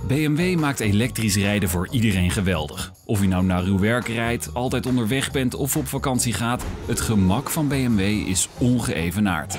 BMW maakt elektrisch rijden voor iedereen geweldig. Of je nou naar uw werk rijdt, altijd onderweg bent of op vakantie gaat, het gemak van BMW is ongeëvenaard.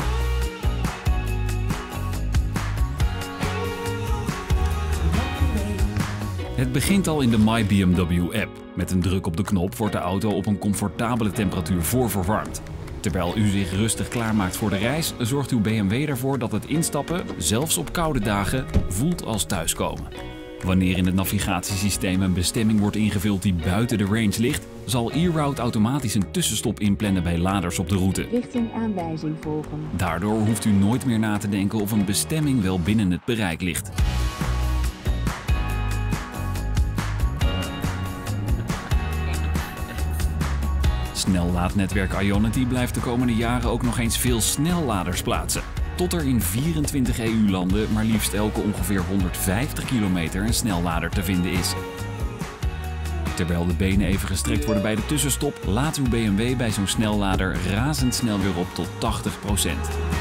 Het begint al in de My BMW-app. Met een druk op de knop wordt de auto op een comfortabele temperatuur voorverwarmd. Terwijl u zich rustig klaarmaakt voor de reis, zorgt uw BMW ervoor dat het instappen, zelfs op koude dagen, voelt als thuiskomen. Wanneer in het navigatiesysteem een bestemming wordt ingevuld die buiten de range ligt, zal eRoute automatisch een tussenstop inplannen bij laders op de route. Richtingaanwijzing volgen. Daardoor hoeft u nooit meer na te denken of een bestemming wel binnen het bereik ligt. Snellaadnetwerk Ionity blijft de komende jaren ook nog eens veel snelladers plaatsen. Tot er in 24 EU-landen maar liefst elke ongeveer 150 kilometer een snellader te vinden is. Terwijl de benen even gestrekt worden bij de tussenstop, laat uw BMW bij zo'n snellader razendsnel weer op tot 80%.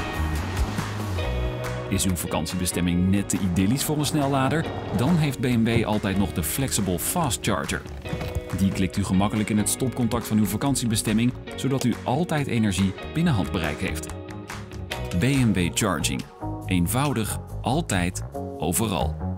Is uw vakantiebestemming net te idyllisch voor een snellader? Dan heeft BMW altijd nog de Flexible Fast Charger. Die klikt u gemakkelijk in het stopcontact van uw vakantiebestemming, zodat u altijd energie binnen handbereik heeft. BMW Charging. Eenvoudig, altijd, overal.